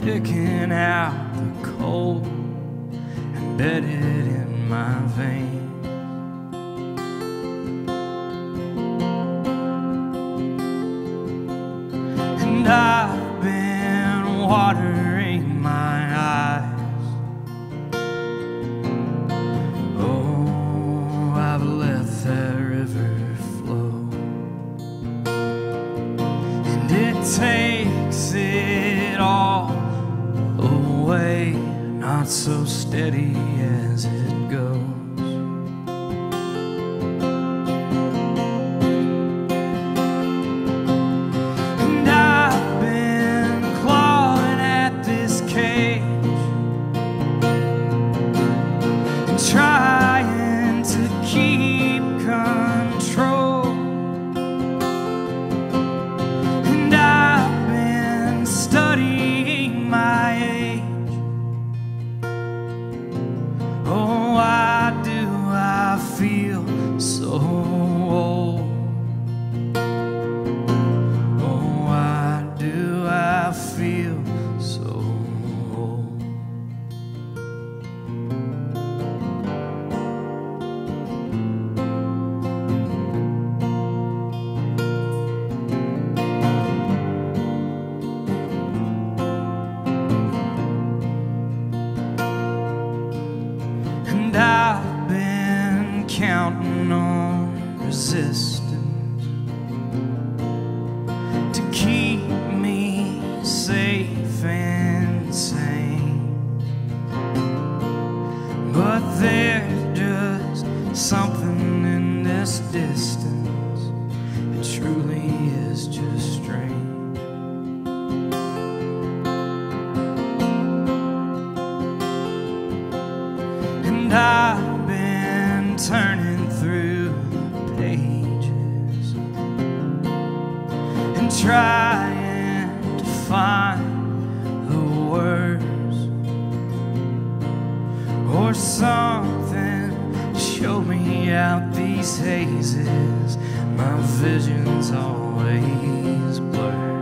picking out the coal embedded in my veins. And I've been watering my eyes. Oh, I've let that river flow, and it takes it all away, not so steady as it goes. And I've been clawing at this cage and trying to keep control. And I've been studying my age. Oh, why do I feel so old? Oh, why do I feel so old? And I've been counting on resistance to keep me safe and sane, but there's just something in this distance. It truly is just strange. And I've been turning through the pages and trying to find the words or something to show me out these hazes. My vision's always blurred.